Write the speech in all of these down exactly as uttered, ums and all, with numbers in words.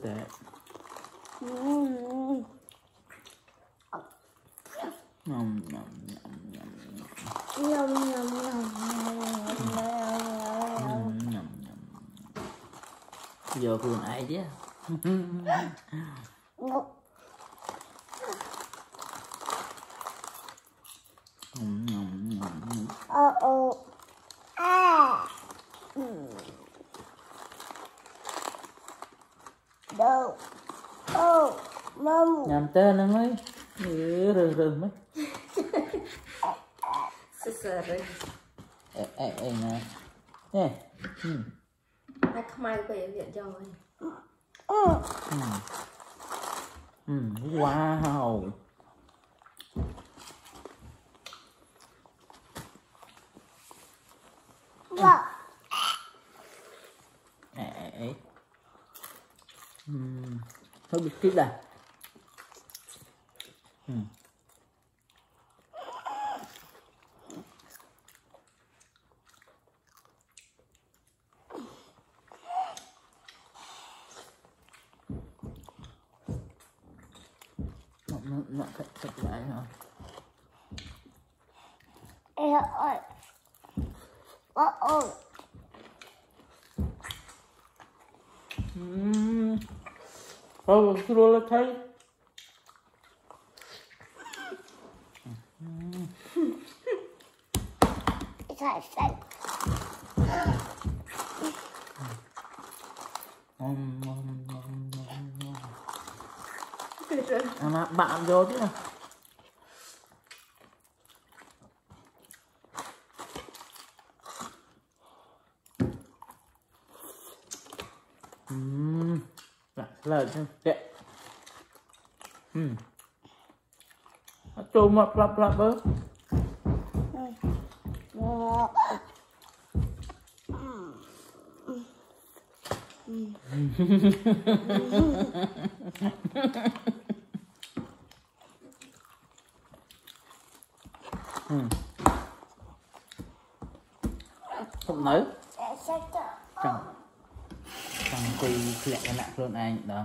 tệ. Nhum Nhum nhum nhum nhum. nhum nhum nhum. Giờ vườn ai chứ? Ờ ờ à đâu ô mâm Nhầm tên nó mới rừng rừng mấy. Sơ sơ rồi. Ê ê ê nè. Nè. Ừ. Ai không ai có điện cho rồi. ừ Ừ. Ừ. Wow. vợ Ê ê ê. Ừ. Hơi bịt kíp đây. Ừ. Nó nó nó thật thật lại hả? ê ơi ờ ờ Ừm. Thôi cứ rồi là thấy. sạch sạch Ngon ngon ngon ngon ngon. Tuyệt rồi. À mà bạn vô chứ. Ừm. Lại lời xem kệ. Ừm. Trộm mập lặp lặp bớ. Ừ. Không nữ chẳng chẳng quỳ lẹ cái nặng luôn anh đó.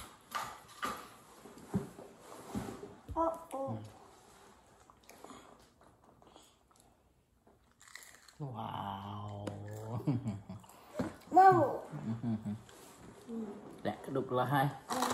Wow. mâm Lẹ cái đục là hay.